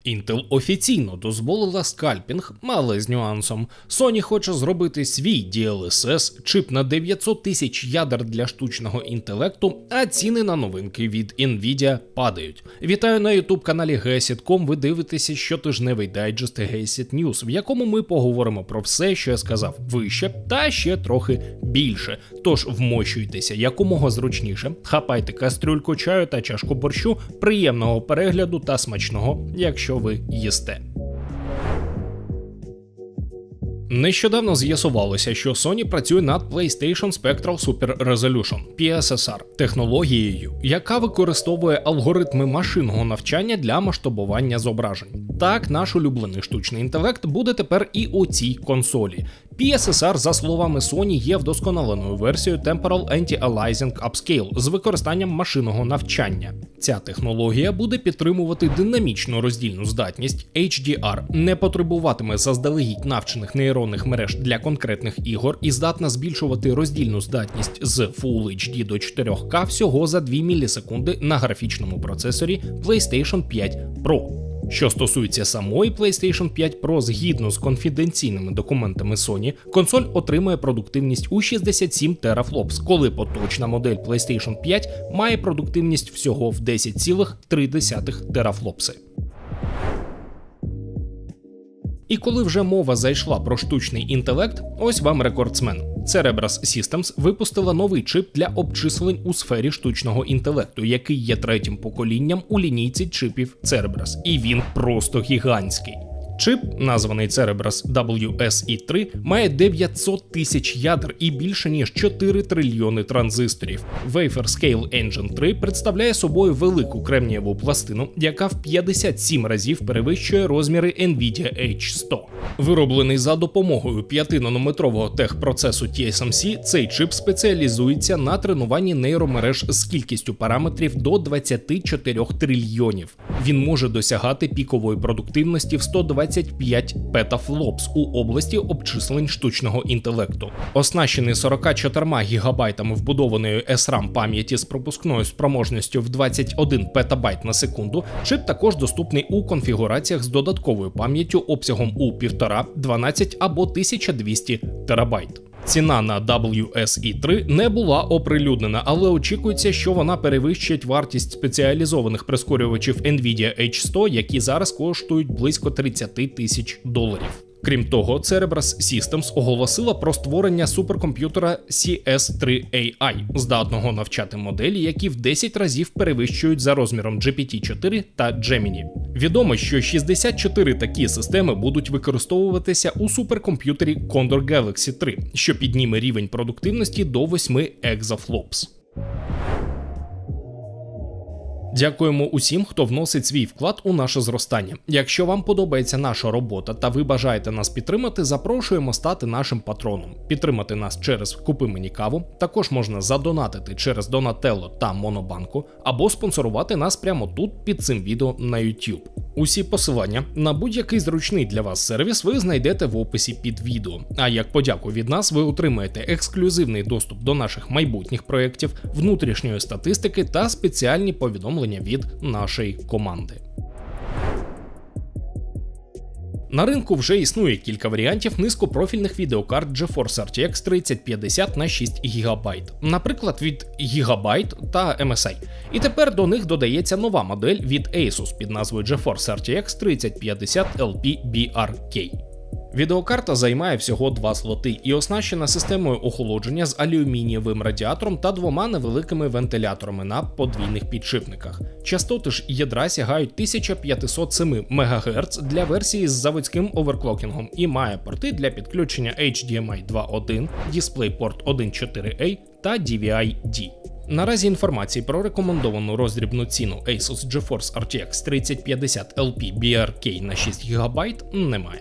Intel офіційно дозволила скальпінг, але з нюансом. Sony хоче зробити свій DLSS, чип на 900 тисяч ядер для штучного інтелекту, а ціни на новинки від Nvidia падають. Вітаю на YouTube-каналі GSIT.com, ви дивитеся щотижневий дайджест GSIT News, в якому ми поговоримо про все, що я сказав вище, та ще трохи більше. Тож вмощуйтеся якомога зручніше, хапайте кастрюльку чаю та чашку борщу, приємного перегляду та смачного, якщо ви їсте. Нещодавно з'ясувалося, що Sony працює над PlayStation Spectral Super Resolution (PSSR) технологією, яка використовує алгоритми машинного навчання для масштабування зображень. Так, наш улюблений штучний інтелект буде тепер і у цій консолі. PSSR, за словами Sony, є вдосконаленою версією Temporal Anti-Aliasing Upscale з використанням машинного навчання. Ця технологія буде підтримувати динамічну роздільну здатність HDR, не потребуватиме заздалегідь навчених нейронних мереж для конкретних ігор і здатна збільшувати роздільну здатність з Full HD до 4К всього за 2 мілісекунди на графічному процесорі PlayStation 5 Pro. Що стосується самої PlayStation 5 Pro, згідно з конфіденційними документами Sony, консоль отримує продуктивність у 67 терафлопс, коли поточна модель PlayStation 5 має продуктивність всього в 10,3 терафлопси. І коли вже мова зайшла про штучний інтелект, ось вам рекордсмен. Cerebras Systems випустила новий чип для обчислень у сфері штучного інтелекту, який є третім поколінням у лінійці чипів Cerebras. І він просто гігантський. Чип, названий Cerebras WSE3, має 900 тисяч ядер і більше ніж 4 трильйони транзисторів. Wafer Scale Engine 3 представляє собою велику кремнієву пластину, яка в 57 разів перевищує розміри Nvidia H100. Вироблений за допомогою 5-нанометрового техпроцесу TSMC, цей чип спеціалізується на тренуванні нейромереж з кількістю параметрів до 24 трильйонів. Він може досягати пікової продуктивності в 125 петафлопс у області обчислень штучного інтелекту. Оснащений 44 гігабайтами вбудованої SRAM пам'яті з пропускною спроможністю в 21 петабайт на секунду, чип також доступний у конфігураціях з додатковою пам'яттю обсягом у 1,5, 12 або 1200 терабайт. Ціна на WSE3 не була оприлюднена, але очікується, що вона перевищить вартість спеціалізованих прискорювачів Nvidia H100, які зараз коштують близько $30 тисяч. Крім того, Cerebras Systems оголосила про створення суперкомп'ютера CS3AI, здатного навчати моделі, які в 10 разів перевищують за розміром GPT-4 та Gemini. Відомо, що 64 такі системи будуть використовуватися у суперкомп'ютері Condor Galaxy 3, що підніме рівень продуктивності до 8 екзафлопс. Дякуємо усім, хто вносить свій вклад у наше зростання. Якщо вам подобається наша робота та ви бажаєте нас підтримати, запрошуємо стати нашим патроном. Підтримати нас через «Купи мені каву», також можна задонатити через Донателло та Монобанку, або спонсорувати нас прямо тут під цим відео на YouTube. Усі посилання на будь-який зручний для вас сервіс ви знайдете в описі під відео. А як подяку від нас ви отримаєте ексклюзивний доступ до наших майбутніх проєктів, внутрішньої статистики та спеціальні повідомлення від нашої команди. На ринку вже існує кілька варіантів низькопрофільних відеокарт GeForce RTX 3050 на 6 ГБ, наприклад, від Gigabyte та MSI. І тепер до них додається нова модель від Asus під назвою GeForce RTX 3050 LPBRK. Відеокарта займає всього 2 слоти і оснащена системою охолодження з алюмінієвим радіатором та 2 невеликими вентиляторами на подвійних підшипниках. Частоти ж ядра сягають 1507 МГц для версії з заводським оверклокінгом і має порти для підключення HDMI 2.1, DisplayPort 1.4a та DVI-D. Наразі інформації про рекомендовану роздрібну ціну Asus GeForce RTX 3050 LPBRK на 6 ГБ немає.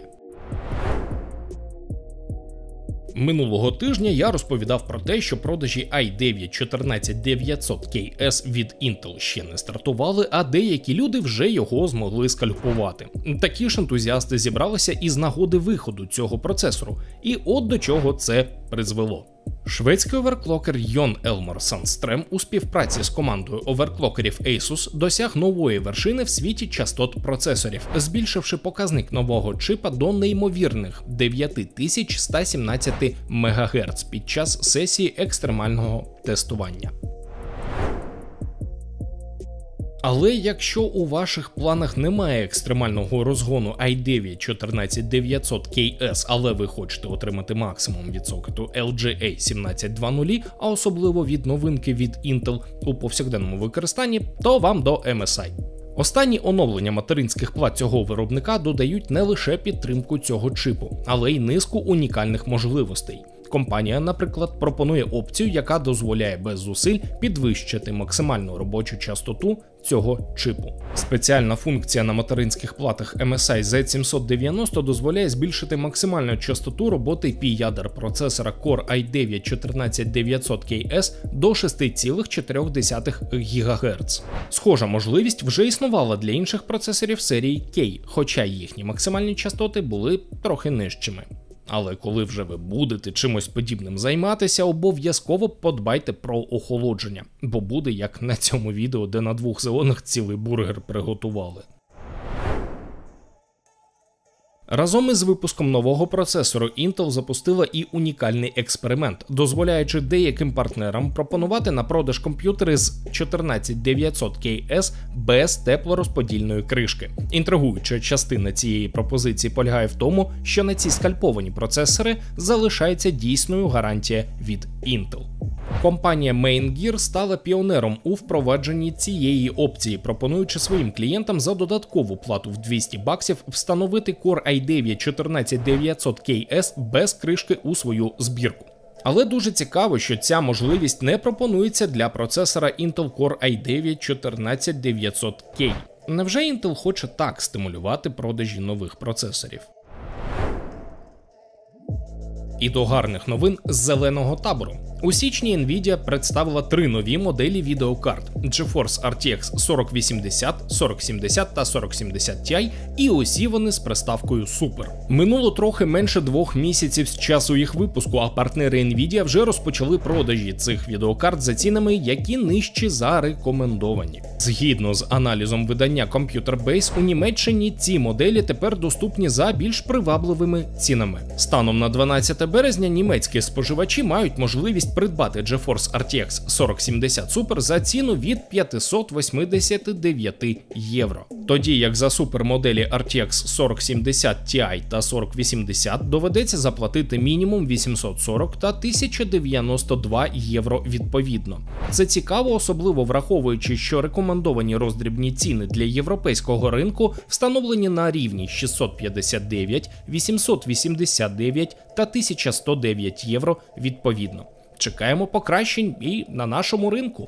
Минулого тижня я розповідав про те, що продажі i9-14900KS від Intel ще не стартували, а деякі люди вже його змогли скальпувати. Такі ж ентузіасти зібралися із нагоди виходу цього процесору. І от до чого це призвело. Шведський оверклокер Jon Elmar Sandström у співпраці з командою оверклокерів Asus досяг нової вершини в світі частот процесорів, збільшивши показник нового чипа до неймовірних 9117 МГц під час сесії екстремального тестування. Але якщо у ваших планах немає екстремального розгону i9-14900KS, але ви хочете отримати максимум від сокету LGA 1720, а особливо від новинки від Intel у повсякденному використанні, то вам до MSI. Останні оновлення материнських плат цього виробника додають не лише підтримку цього чипу, але й низку унікальних можливостей. Компанія, наприклад, пропонує опцію, яка дозволяє без зусиль підвищити максимальну робочу частоту цього чипу. Спеціальна функція на материнських платах MSI Z790 дозволяє збільшити максимальну частоту роботи пі-ядер процесора Core i9-14900KS до 6,4 ГГц. Схожа можливість вже існувала для інших процесорів серії K, хоча їхні максимальні частоти були трохи нижчими. Але коли вже ви будете чимось подібним займатися, обов'язково подбайте про охолодження, бо буде як на цьому відео, де на двох зелених цілий бургер приготували. Разом із випуском нового процесору Intel запустила і унікальний експеримент, дозволяючи деяким партнерам пропонувати на продаж комп'ютери з 14900KS без теплорозподільної кришки. Інтригуюча частина цієї пропозиції полягає в тому, що на ці скальповані процесори залишається дійсною гарантія від Intel. Компанія Maingear стала піонером у впровадженні цієї опції, пропонуючи своїм клієнтам за додаткову плату в $200 встановити Core i9-14900KS без кришки у свою збірку. Але дуже цікаво, що ця можливість не пропонується для процесора Intel Core i9-14900K. Невже Intel хоче так стимулювати продажі нових процесорів? І до гарних новин з зеленого табору. У січні Nvidia представила 3 нові моделі відеокарт GeForce RTX 4080, 4070 та 4070 Ti, і усі вони з приставкою Super. Минуло трохи менше 2 місяців з часу їх випуску, а партнери Nvidia вже розпочали продажі цих відеокарт за цінами, які нижчі за рекомендовані. Згідно з аналізом видання Computer Base, у Німеччині ці моделі тепер доступні за більш привабливими цінами. Станом на 12 березня німецькі споживачі мають можливість придбати GeForce RTX 4070 Super за ціну від 589 євро. Тоді як за супермоделі RTX 4070 Ti та 4080 доведеться заплатити мінімум 840 та 1092 євро відповідно. Це цікаво, особливо враховуючи, що рекомендовані роздрібні ціни для європейського ринку встановлені на рівні 659, 889 та 1109 євро відповідно. Чекаємо покращень і на нашому ринку.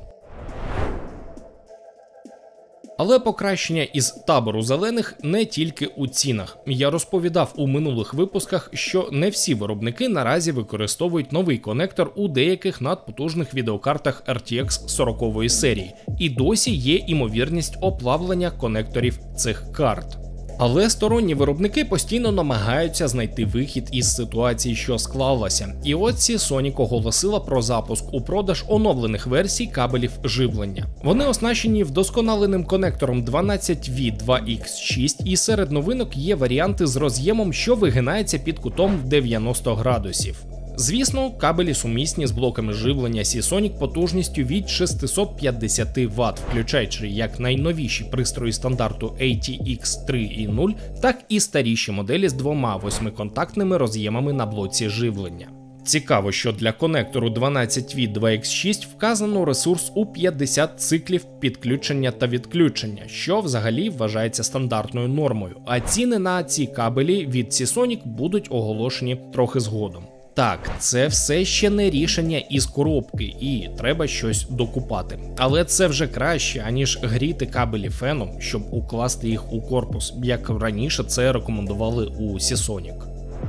Але покращення із табору зелених не тільки у цінах. Я розповідав у минулих випусках, що не всі виробники наразі використовують новий конектор у деяких надпотужних відеокартах RTX 40-ї серії, і досі є імовірність оплавлення конекторів цих карт. Але сторонні виробники постійно намагаються знайти вихід із ситуації, що склалася. І от Seasonic оголосила про запуск у продаж оновлених версій кабелів живлення. Вони оснащені вдосконаленим конектором 12V2X6, і серед новинок є варіанти з роз'ємом, що вигинається під кутом в 90 градусів. Звісно, кабелі сумісні з блоками живлення Seasonic потужністю від 650 Вт, включаючи як найновіші пристрої стандарту ATX 3.0, так і старіші моделі з 2 8-контактними роз'ємами на блоці живлення. Цікаво, що для конектору 12V2X6 вказано ресурс у 50 циклів підключення та відключення, що взагалі вважається стандартною нормою, а ціни на ці кабелі від Seasonic будуть оголошені трохи згодом. Так, це все ще не рішення із коробки, і треба щось докупати. Але це вже краще, аніж гріти кабелі феном, щоб укласти їх у корпус, як раніше це рекомендували у Seasonic.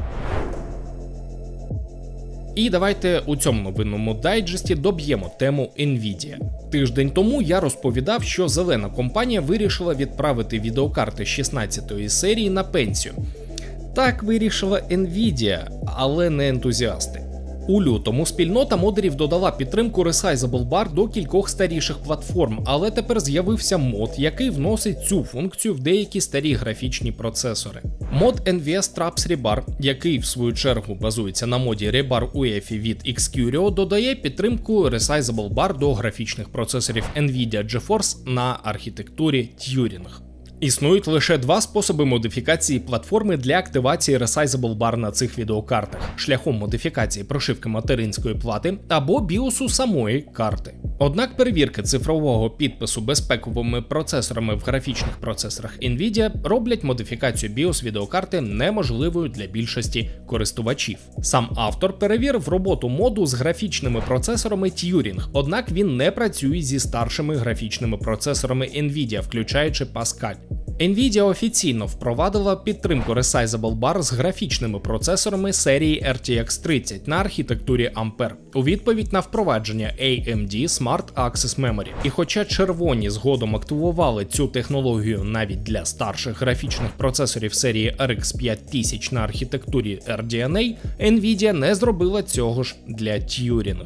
І давайте у цьому новинному дайджесті доб'ємо тему Nvidia. Тиждень тому я розповідав, що зелена компанія вирішила відправити відеокарти 16-ї серії на пенсію. Так вирішила Nvidia, але не ентузіасти. У лютому спільнота модерів додала підтримку Resizable Bar до кількох старіших платформ, але тепер з'явився мод, який вносить цю функцію в деякі старі графічні процесори. Мод NVS Traps Rebar, який в свою чергу базується на моді Rebar UEFI від Xcurio, додає підтримку Resizable Bar до графічних процесорів Nvidia GeForce на архітектурі Turing. Існують лише два способи модифікації платформи для активації Resizable Bar на цих відеокартах – шляхом модифікації прошивки материнської плати або біосу самої карти. Однак перевірки цифрового підпису безпековими процесорами в графічних процесорах Nvidia роблять модифікацію BIOS відеокарти неможливою для більшості користувачів. Сам автор перевірив роботу моду з графічними процесорами Turing, однак він не працює зі старшими графічними процесорами Nvidia, включаючи Pascal. Nvidia офіційно впровадила підтримку Resizable Bar з графічними процесорами серії RTX 30 на архітектурі Ampere у відповідь на впровадження AMD Smart Access Memory. І хоча червоні згодом активували цю технологію навіть для старших графічних процесорів серії RX 5000 на архітектурі RDNA, Nvidia не зробила цього ж для Turing.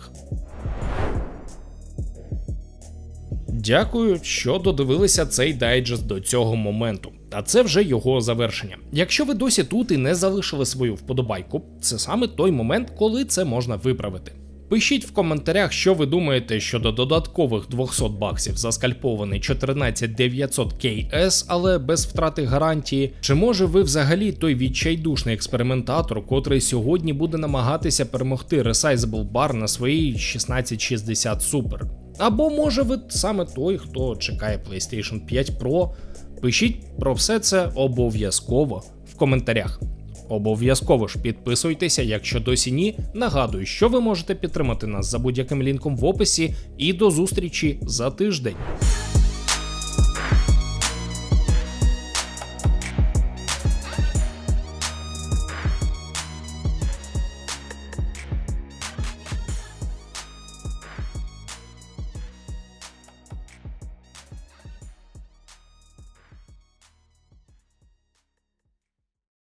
Дякую, що додивилися цей дайджест до цього моменту. А це вже його завершення. Якщо ви досі тут і не залишили свою вподобайку, це саме той момент, коли це можна виправити. Пишіть в коментарях, що ви думаєте щодо додаткових 200 баксів за скальпований 14900 KS, але без втрати гарантії. Чи може ви взагалі той відчайдушний експериментатор, котрий сьогодні буде намагатися перемогти Resizable Bar на своїй 1660 Super? Або може ви саме той, хто чекає PlayStation 5 Pro? Пишіть про все це обов'язково в коментарях. Обов'язково ж підписуйтеся, якщо досі ні. Нагадую, що ви можете підтримати нас за будь-яким лінком в описі, і до зустрічі за тиждень.